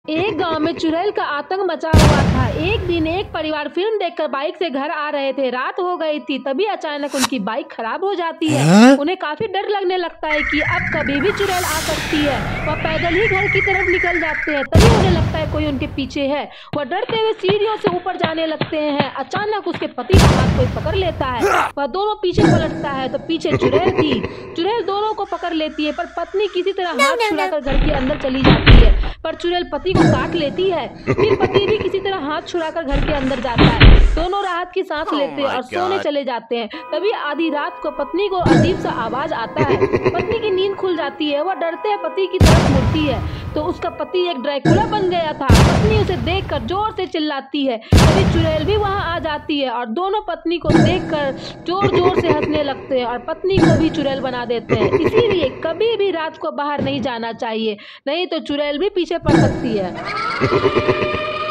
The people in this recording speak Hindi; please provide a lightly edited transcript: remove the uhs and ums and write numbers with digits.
एक गांव में चुड़ैल का आतंक मचा हुआ था। एक दिन एक परिवार फिल्म देखकर बाइक से घर आ रहे थे। रात हो गई थी, तभी अचानक उनकी बाइक खराब हो जाती है। उन्हें काफी डर लगने लगता है कि अब कभी भी चुड़ैल आ सकती है। वह पैदल ही घर की तरफ निकल जाते हैं। तभी उन्हें लगता है कोई उनके पीछे है। वह डरते हुए सीढ़ियों से ऊपर जाने लगते हैं। अचानक उसके पति का हाथ कोई पकड़ लेता है। वह दोनों पीछे पलटता है तो पीछे चुड़ैल थी। चुड़ैल दोनों को पकड़ लेती है, पर पत्नी किसी तरह हाथ छुड़ाकर घर के अंदर चली जाती है। पर चुड़ैल पति को काट लेती है। फिर पति भी किसी तरह हाथ छुड़ाकर घर के अंदर जाता है। दोनों राहत की सांस लेते हैं और सोने चले जाते हैं। तभी आधी रात को पत्नी को अजीब सा आवाज आता है। पत्नी की नींद खुल जाती है। वह डरते हैं पति की तरफ मुड़ती है तो उसका पति एक ड्रैकुला बन गया था। पत्नी उसे देखकर जोर से चिल्लाती है। तभी चुड़ैल भी वहां आ जाती है और दोनों पत्नी को देखकर जोर जोर से हंसने लगते हैं और पत्नी को भी चुड़ैल बना देते हैं। इसीलिए कभी भी रात को बाहर नहीं जाना चाहिए, नहीं तो चुड़ैल भी पीछे पड़ सकती है।